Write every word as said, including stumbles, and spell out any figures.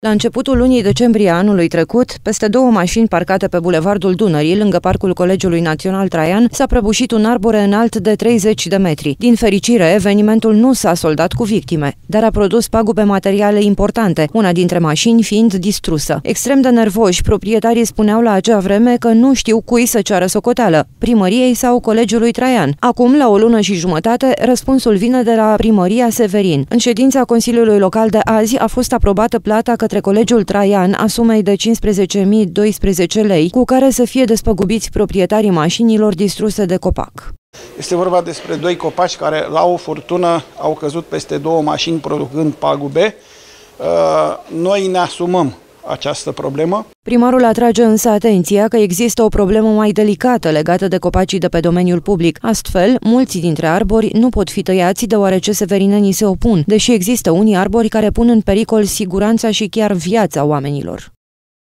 La începutul lunii decembrie anului trecut, peste două mașini parcate pe bulevardul Dunării, lângă parcul Colegiului Național Traian, s-a prăbușit un arbore înalt de treizeci de metri. Din fericire, evenimentul nu s-a soldat cu victime, dar a produs pagube materiale importante, una dintre mașini fiind distrusă. Extrem de nervoși, proprietarii spuneau la acea vreme că nu știu cui să ceară socoteală, primăriei sau Colegiului Traian. Acum, la o lună și jumătate, răspunsul vine de la primăria Severin. În ședința Consiliului Local de azi a fost aprobată plata către Colegiul Traian a sumei de cincisprezece mii doisprezece lei, cu care să fie despăgubiți proprietarii mașinilor distruse de copac. Este vorba despre doi copaci care, la o furtună, au căzut peste două mașini, producând pagube. Noi ne asumăm această problemă. Primarul atrage însă atenția că există o problemă mai delicată legată de copacii de pe domeniul public. Astfel, mulți dintre arbori nu pot fi tăiați deoarece severinenii se opun, deși există unii arbori care pun în pericol siguranța și chiar viața oamenilor.